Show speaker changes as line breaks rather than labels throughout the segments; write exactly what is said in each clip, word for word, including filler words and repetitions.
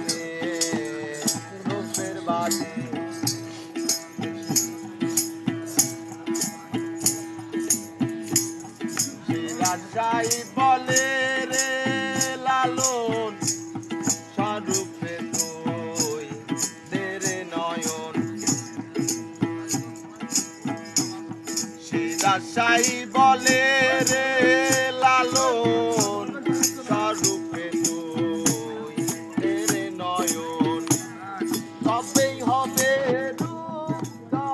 টনে রূপের বাতি রাজশাহী বলে রে লালন স্বরূপে তুই তেরে নয়ন রাজশাহী বলে রে লালন স্বরূপে তুই তেরে নয়ন তবেই হবে রূপ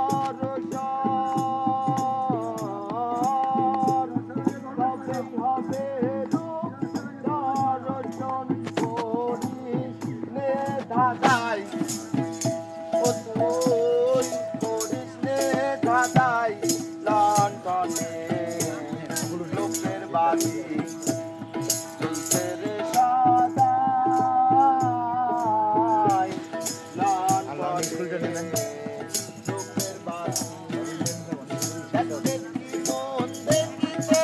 দর্শন তবেই হবে রূপ দর্শন করিস নে দাদাই ও তুই করিস নে দাদাই লন্ডনে লোকের বাড়ি চলছে রে সদাই লন্ডনে লোকের বাড়ি দেখতে কি মন দেখিতে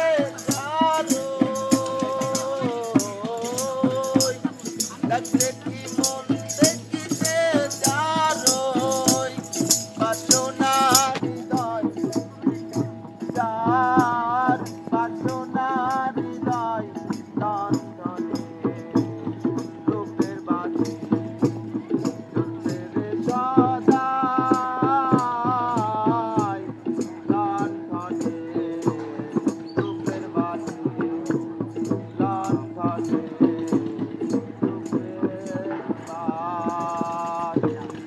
যারোই দেখতে কি মন দেখিতে যারোই বাসনা হৃদয় যার বাসনা হৃদয় লন্ডনে লোকের বাড়ি চলছে রে সদাই লন্ডনে লোকের বাড়ি লন্ডনে লোকের বাড়ি